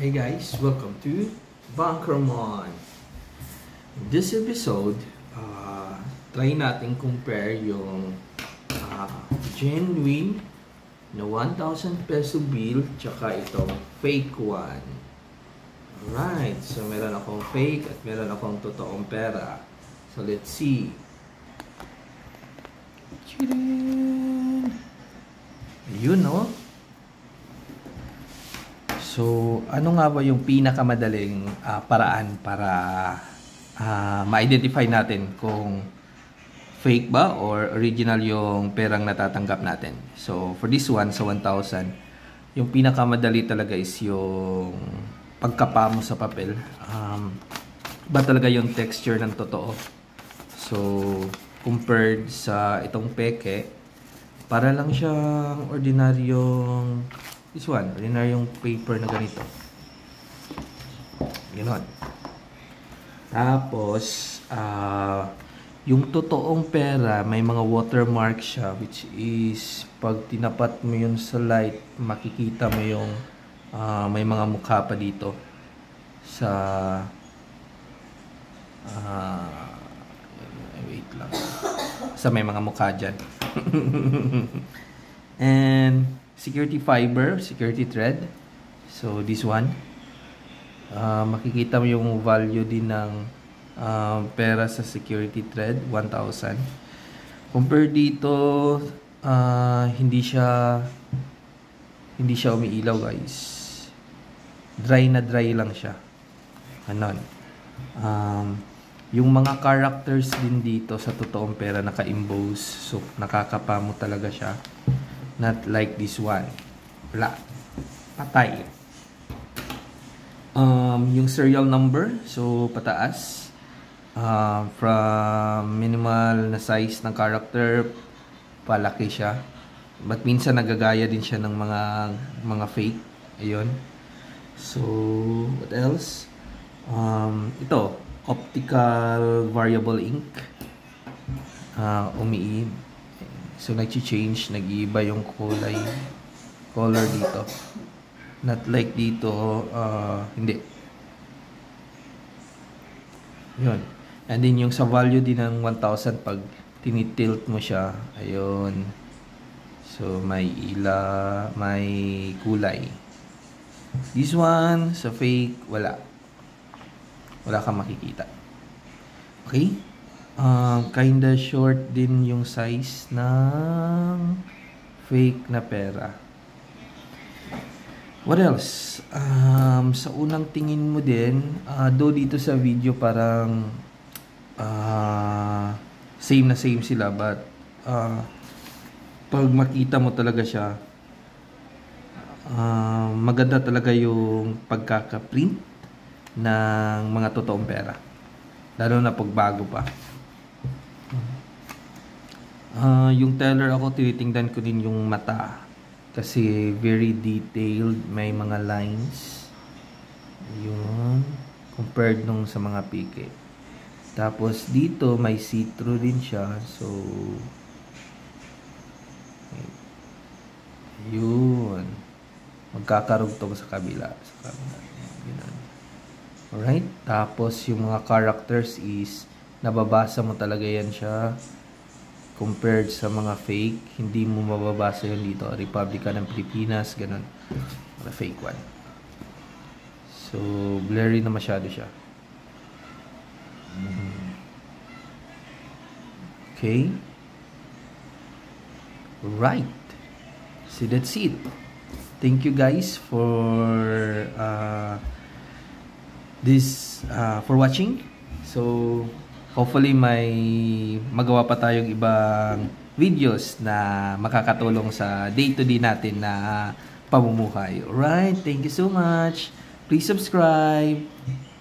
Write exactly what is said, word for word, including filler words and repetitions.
Hey guys, welcome to Bunkermon. In this episode, uh, try natin compare yung uh, genuine na one thousand peso bill tsaka itong fake one. Alright, so meron akong fake at meron akong totoong pera. So let's see. Ayun, no? So, ano nga ba yung pinakamadaling uh, paraan para uh, ma-identify natin kung fake ba or original yung perang natatanggap natin? So, for this one, sa one thousand, yung pinakamadali talaga is yung pagkapa mo sa papel. Um, ba talaga yung texture ng totoo? So, compared sa itong peke, para lang siyang ordinaryong this one, ordinaryong paper na ganito. Ganon. Tapos, uh, yung totoong pera, may mga watermark siya, which is, pag tinapat mo yun sa light, makikita mo yung uh, may mga mukha pa dito sa uh, wait lang sa may mga mukha dyan. And security fiber, security thread. So this one, uh, makikita mo yung value din ng uh, pera sa security thread, one thousand. Compare dito, uh, hindi siya hindi siya umiilaw, guys. Dry na dry lang siya. Anon. Um, yung mga characters din dito sa totoong pera naka-emboss. So nakakapa mo talaga siya. Not like this one. Wala. Patay. Um, yung serial number. So, pataas. Uh, from minimal na size ng character, palaki siya. But minsan nagagaya din siya ng mga mga fake. Ayun. So, what else? Um, ito. Optical variable ink. Uh, umiib. So, nag-change, nag-iiba yung kulay, color dito. Not like dito, uh, hindi. Yun. And then, yung sa value din ng one thousand, pag tinitilt mo siya, ayun. So, may ila, may kulay. This one, sa fake, wala. Wala kang makikita. Okay? Um, kinda short din yung size ng fake na pera. What else? Um, sa unang tingin mo din, uh, do dito sa video parang uh, same na same sila, but uh, pag makita mo talaga siya, uh, maganda talaga yung pagkaka-print ng mga totoong pera. Lalo na pag bago pa. Uh, yung teller ako, tinitingnan ko din yung mata. Kasi very detailed. May mga lines. Yun. Compared nung sa mga pike. Tapos dito, may see-through din siya. So, yun. Magkakarugtong sa kabila. Sa kabila. Yun. Alright? Tapos yung mga characters is, nababasa mo talaga yan siya. Compared sa mga fake, hindi mo mababasa yun dito. Republika ng Pilipinas, ganun. Mga fake one. So, blurry na masyado siya. Okay. Right. So, that's it. Thank you guys for uh, this, uh, for watching. So, hopefully may magawa pa tayong ibang videos na makakatulong sa day-to-day natin na pamumuhay. Alright, thank you so much. Please subscribe.